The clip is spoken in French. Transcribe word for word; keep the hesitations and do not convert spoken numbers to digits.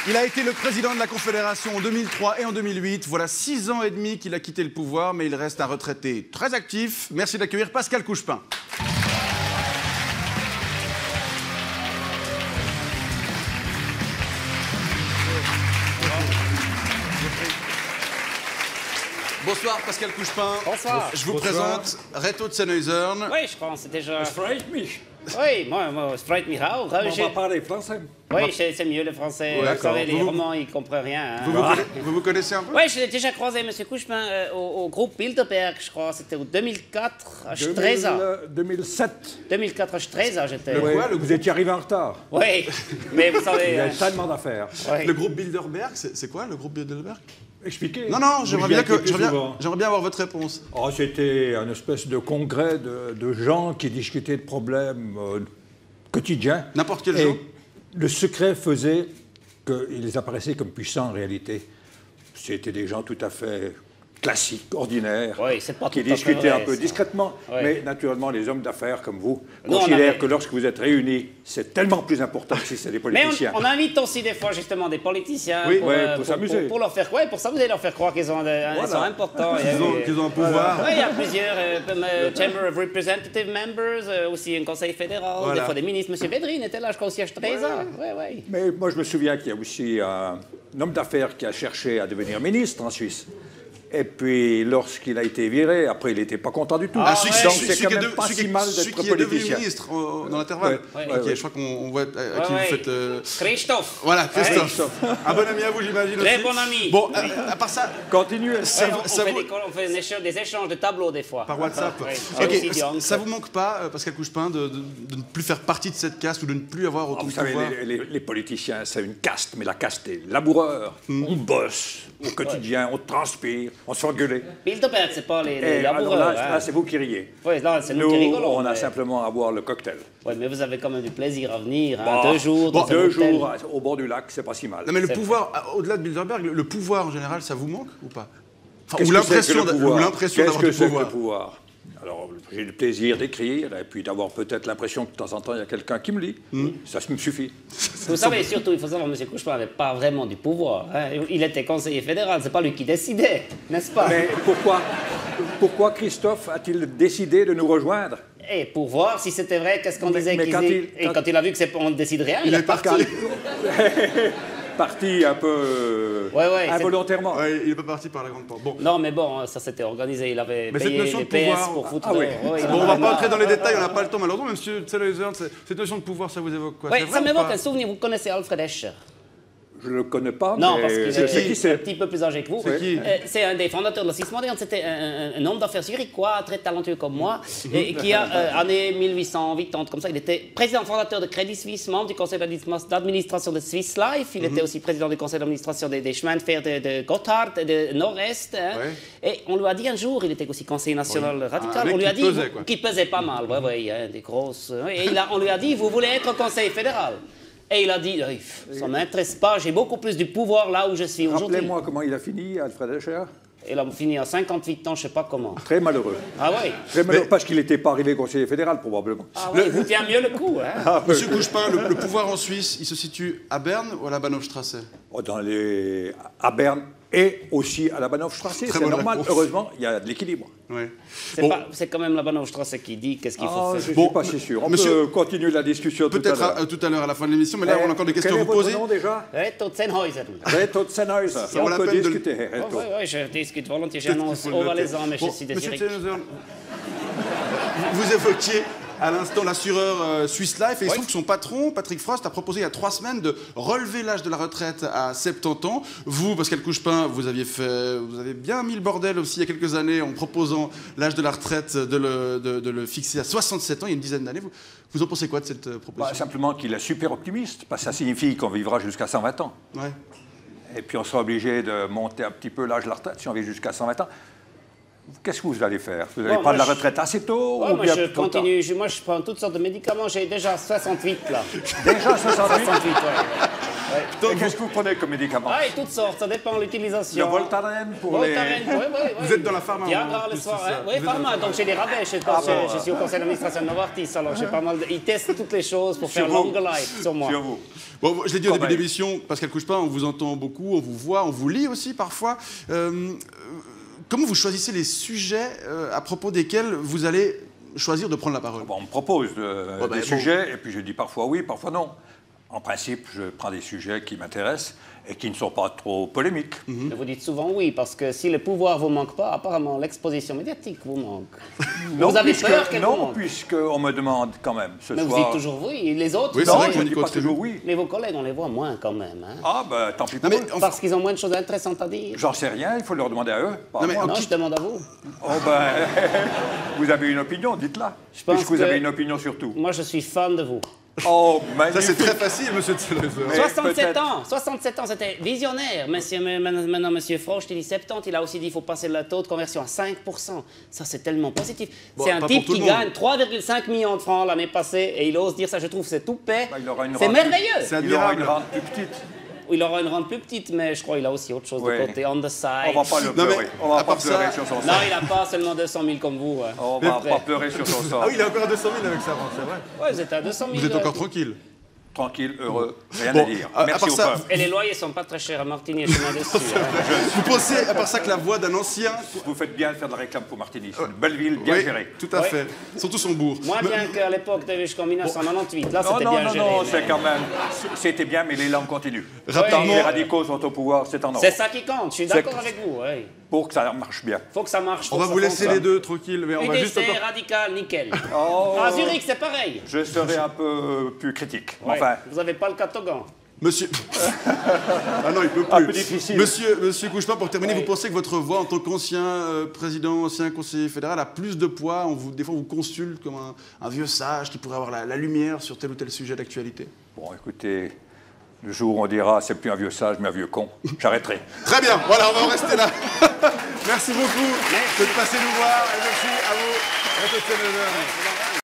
Il a été le président de la Confédération en deux mille trois et en deux mille huit. Voilà six ans et demi qu'il a quitté le pouvoir, mais il reste un retraité très actif. Merci d'accueillir Pascal Couchepin. Bonsoir Pascal Couchepin. Bonsoir. Je vous Bonsoir. présente Reto de Sennhuysen. Oui, je pense, c'est déjà... Es freut mich. Oui, moi, moi, ça freut mich auch. On J'ai- va parler français. Oui, c'est c'est mieux le français. Ouais, vous savez, les vous- romans, ils ne comprennent rien. hein. Vous, vous, conna- vous vous connaissez un peu? Oui, je l'ai déjà croisé, M. Couchepin, euh, au, au groupe Bilderberg, je crois. C'était en deux mille quatre, à Stresa. deux mille sept. deux mille quatre, à Stresa, j'étais. Le Ouais, quoi, le vous groupe étiez arrivé en retard. Oui, mais vous Il savez... y a euh, tellement d'affaires. ouais. Le groupe Bilderberg, c'est c'est quoi le groupe Bilderberg? Expliquez. Non, non, Vous j'aimerais y bien, êtes que- plus j'aimerais bien, souvent. j'aimerais bien avoir votre réponse. Oh, c'était un espèce de congrès de, de gens qui discutaient de problèmes euh, quotidiens. N'importe quel Et genre. le secret faisait qu'ils apparaissaient comme puissants en réalité. C'était des gens tout à fait classiques, ordinaires, Oui, c'est pas qui tout à fait discutaient vrai, un peu ça. discrètement. Oui. Mais naturellement, les hommes d'affaires comme vous Nous, on considèrent avait- que lorsque vous êtes réunis, c'est tellement plus important que si c'est des Mais politiciens. on, on invite aussi des fois justement des politiciens Oui. pour, Ouais, euh, pour s'amuser. pour, pour leur faire ouais, pour s'amuser, leur faire croire qu'ils ont de- ils sont importants. Il y a Qu'ils ont, eu- qu'ils ont un pouvoir. Oui, il y a plusieurs euh, comme, euh, Chamber of Representative Members, euh, aussi un conseil fédéral, Voilà. des fois des ministres. Monsieur Bedrine était là, je crois aussi à Stresa. Oui, oui. Mais moi, je me souviens qu'il y a aussi un, un homme d'affaires qui a cherché à devenir ministre en Suisse. Et puis, lorsqu'il a été viré, après, il n'était pas content du tout. Ah, celui, ouais. Donc, celui- c'est celui quand qui est même de- pas celui si qui- mal celui d'être qui est devenu politicien. ministre euh, dans l'intervalle. Ouais, ouais, Ok, ouais. je crois qu'on on voit à, à Ouais, qui ouais. vous faites. euh, Christophe. Voilà, Christophe. Ouais. Un bon ami à vous, j'imagine Très aussi. bon ami. Bon, à, à part ça, Continuez. ça, Ouais, vous- on, on ça fait vous- des, on fait des échanges, des échanges de tableaux des fois. par WhatsApp. Ouais, Ok, c'est aussi ça, Dion. ça vous manque pas, euh, Pascal Couchepin, de, de- de ne plus faire partie de cette caste ou de ne plus avoir Ah, autant vous de savez, pouvoir? les, les- les politiciens, c'est une caste, mais la caste est laboureur. On bosse au quotidien, on transpire, on se fait engueuler. Bilderberg, c'est pas les, les Et alors laboureurs. là, hein. là, c'est vous qui riez. Ouais, là, c'est nous, Nous, qui rigolons. on a mais... simplement à boire le cocktail. Ouais, mais vous avez quand même du plaisir à venir. Hein. Bon, deux jours dans bon, un deux hôtel. jours au bord du lac, c'est pas si mal. Non, mais le C'est pouvoir, à- au-delà de Bilderberg, le, le pouvoir en général, ça vous manque ou pas? Enfin, Qu'est-ce ou que c'est que l'impression le d'a- pouvoir ou l'impression Qu'est-ce d'avoir que du c'est que pouvoir. le pouvoir? Alors, j'ai le plaisir d'écrire et puis d'avoir peut-être l'impression que de temps en temps, il y a quelqu'un qui me lit. Ça me suffit. Vous savez, surtout, il faut savoir, M. Couchepin n'avait pas vraiment du pouvoir. hein. Il était conseiller fédéral, c'est pas lui qui décidait, n'est-ce pas? Mais pourquoi, pourquoi Christophe a-t-il décidé de nous rejoindre? Et pour voir si c'était vrai, qu'est-ce qu'on Mais- disait mais qu'ils quand disaient- il- Et quand- quand il a vu qu'on ne décide rien, il, Il est est parti. parti. Parti un peu euh, Ouais, ouais, c'est- involontairement. Ouais, il n'est pas parti par la grande porte. Bon, Non, mais bon, ça s'était organisé. Il avait Mais cette payé notion les de P S pouvoir- pour foutre Ah oui. dehors. Ouais, il bon en on va avait pas marre. entrer dans les détails, on n'a pas le temps malheureusement. Monsieur Sennhuysen, c'est- cette notion de pouvoir, ça vous évoque quoi? Ouais, C'est vrai ça ou m'évoque pas? un souvenir. Vous connaissez Alfred Escher? Je ne le connais pas, Non, mais parce qu'il je sais est qui un c'est. petit peu plus âgé que vous. C'est qui Euh, C'est un des fondateurs de la Suisse moderne. C'était un, un- un homme d'affaires zurichois, très talentueux comme moi, et qui a, euh, année mille huit cent quatre-vingt, comme ça, il était président fondateur de Crédit Suisse, membre du conseil d'administration de Swiss Life. Il était aussi président du conseil d'administration des, des chemins de fer de, de Gotthard, de Nord-Est. hein. Ouais. Et on lui a dit un jour, il était aussi conseiller national Oui. radical, Un mec on lui a qui dit, pesait, vous- quoi. qui pesait pas mal, ouais, ouais, hein, des grosses. ouais. Et il a- on lui a dit, vous voulez être au conseil fédéral? Et il a dit, Eh, ça ne m'intéresse pas, j'ai beaucoup plus du pouvoir là où je suis aujourd'hui. Rappelez-moi comment il a fini, Alfred Escher. Il a fini à cinquante-huit ans, je ne sais pas comment. Très malheureux. Ah oui? Très malheureux parce qu'il n'était pas arrivé conseiller fédéral, probablement. Ah oui, il vous tient mieux le coup, hein? Ah, Monsieur Couchepin, le, le pouvoir en Suisse, il se situe à Berne ou à la Bahnhofstrasse? Oh, dans les... à Berne et aussi à la Bahnhofstrasse. Très C'est bonne normal, réponse. heureusement, il y a de l'équilibre. Ouais. C'est Bon, pas- c'est quand même la Bahnhofstrasse qui dit qu'est-ce qu'il faut Ah, je faire. ne Bon, suis pas si sûr. On monsieur- peut continuer la discussion tout à peut-être l'heure. à- à tout à l'heure à la fin de l'émission, mais là on a encore des questions à Quel vous est votre poser. nom déjà? Reto Zenhäuser. Reto Sennhuysen. vaut On la peut peine de- discuter, Oui, Reto. oui, oui, je discute volontiers. J'ai Peut-être un qu'il faut le noter. valaisan, mais je Bon, suis de Monsieur Zurich. Sennhuysen, vous, vous évoquiez à l'instant l'assureur euh, Swiss Life, et il se Oui. trouve que son patron, Patrick Frost, a proposé il y a trois semaines de relever l'âge de la retraite à soixante-dix ans. Vous, Pascal Couchepin, vous aviez fait, vous avez bien mis le bordel aussi il y a quelques années en proposant l'âge de la retraite de le, de- de le fixer à soixante-sept ans, il y a une dizaine d'années. Vous, vous en pensez quoi de cette euh, Bah, proposition? simplement qu'il est super optimiste, parce que ça signifie qu'on vivra jusqu'à cent vingt ans. Ouais. Et puis on sera obligé de monter un petit peu l'âge de la retraite si on vit jusqu'à cent vingt ans. Qu'est-ce que vous allez faire? Vous allez Bon, prendre la je... retraite assez tôt ouais, ou moi bien je trop continue. Je, moi, je prends toutes sortes de médicaments. J'ai déjà soixante-huit, là. Déjà soixante-huit? soixante-huit, ouais. ouais. Et qu'est-ce que vous prenez comme médicaments? Ah, et toutes sortes, ça dépend de l'utilisation. Le Voltaren pour Voltaren, les... oui, oui, oui. Vous êtes dans la pharma. Viagra en le plus, soir, c'est ça. hein. Oui, Vous êtes pharma, dans la donc j'ai des rabais. Je, Ah, je, bon, je suis au conseil d'administration de Novartis, alors j'ai pas mal de... Ils testent toutes les choses pour Sur faire vous. long life sur moi. Sur vous. Bon, je l'ai dit au Quand début même. de l'émission, Pascal Couchepin, on vous entend beaucoup, on vous voit, on vous lit aussi parfois. Euh, euh, comment vous choisissez les sujets euh, à propos desquels vous allez choisir de prendre la parole? Bon, on me propose de- Oh, ben, des bon. sujets, et puis je dis parfois oui, parfois non. En principe, je prends des sujets qui m'intéressent et qui ne sont pas trop polémiques. Mais vous dites souvent oui, parce que si le pouvoir vous manque pas, apparemment l'exposition médiatique vous manque. Non, vous avez puisque, peur qu'elle vous Non, manque. puisqu'on me demande quand même ce Mais vous soir... dites toujours oui, et les autres Oui, c'est Non, vrai que je ne vous dis dites pas très toujours bien. oui. Mais vos collègues, on les voit moins quand même. Hein. Ah, ben tant pis pour Non, eux. mais enfin, Parce qu'ils ont moins de choses intéressantes à dire. J'en sais rien, il faut leur demander à eux. pas à Non, mais moi. Non, qui- je demande à vous. Oh ben, vous avez une opinion, dites-la. Je pense Puisque vous que- avez une opinion sur tout. Moi, je suis fan de vous. Oh, ça c'est magnifique. très facile, monsieur Tsellefer. Mais soixante-sept peut-être- ans, soixante-sept ans, c'était visionnaire. Monsieur, maintenant, monsieur Froch, il dit soixante-dix, il a aussi dit qu'il faut passer le taux de conversion à cinq pour cent. Ça, c'est tellement positif. Bon, c'est un pas type pour tout qui le monde. gagne trois virgule cinq millions de francs l'année passée et il ose dire ça, je trouve, c'est tout paix. Bah, il aura une c'est rente merveilleux. C'est Il aura admirable. une rente plus petite. Il aura une rente plus petite, mais je crois qu'il a aussi autre chose Ouais. de côté, on the side. On va pas le Non, mais pleurer. On va à pas part pleurer ça- sur son Non, sort. il n'a pas seulement deux cent mille comme vous. ouais. On va Après. pas pleurer sur son sort. Ah oui, il a encore deux cent mille avec sa rente, c'est vrai. Ouais, vous êtes à deux cent mille. Vous êtes encore euh, tranquille. Tranquille, heureux, rien Bon, à dire. à- à Merci part au ça- peuple. Et les loyers sont pas très chers à Martigny et chemin dessus. hein. Vous pensez, à part ça, que la voix d'un ancien... Vous faites bien de faire de la réclame pour Martigny. C'est une belle ville, bien Oui, gérée. tout à Ouais. fait. Surtout son bourg. Moins Mais- bien qu'à l'époque jusqu'en mille neuf cent quatre-vingt-dix-huit. Là, Non, c'était non, bien non, géré. non, mais- c'est quand même... C'était bien, mais les langues continuent. Rapidement. Tant que les radicaux sont au pouvoir, c'est en ordre. C'est ça qui compte, je suis d'accord C'est- avec vous. Oui. Pour que ça marche bien. Faut que ça marche. On faut va que vous ça laisser fonctionne. les deux tranquilles, mais on va juste U D C, encore... radical, nickel. Oh, À Zurich, c'est pareil. je serai un peu plus critique. Ouais. Enfin, Vous n'avez pas le catogan. Monsieur... ah non, il peut plus. Un peu difficile. Monsieur, monsieur Couchepin, pour terminer, Oui. vous pensez que votre voix en tant qu'ancien euh, président, ancien conseiller fédéral a plus de poids? On vous, des fois, on vous consulte comme un, un vieux sage qui pourrait avoir la, la lumière sur tel ou tel sujet d'actualité. bon, écoutez, le jour où on dira c'est plus un vieux sage, mais un vieux con, j'arrêterai. Très bien, voilà, on va en rester là. Merci beaucoup de passer nous voir et merci à vous. À tout à l'heure.